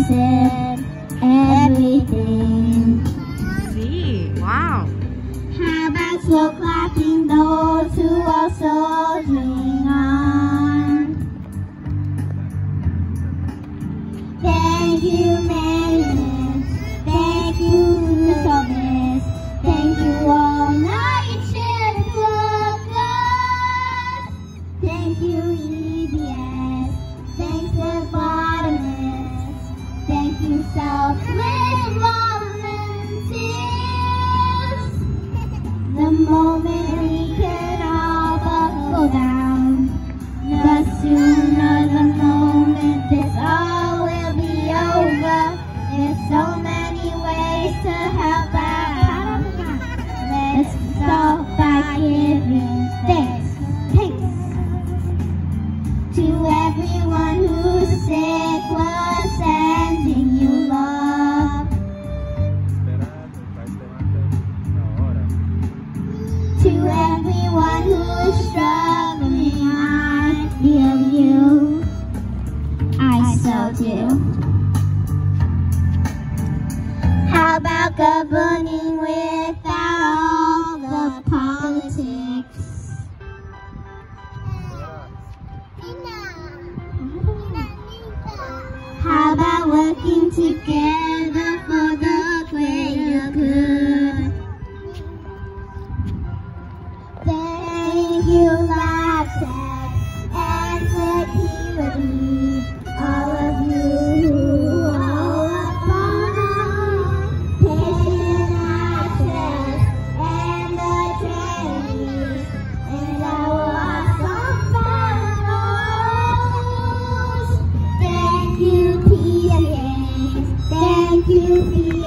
said everything. See, wow. How about slow clapping those who are soldiering on? Thank you, Mariners. Thank you, Thomas. Thank you, all night shift workers. Thank you, EBS. Thanks, the bottomless. Thank you, selfless volunteers. The moment we can all buckle down, the sooner the moment this all will be over. There's so many ways to help out. Let's start by giving thanks. To everyone who's sick, we're sending you love. To everyone who's struggling, I feel you. I so do. How about governing without all the politics? How about working together for the greater good? Thank you, lab techs and security, all of you who are upon patient access and the trainees and our awesome fellows. Thank you, PAs. Thank you, PAs.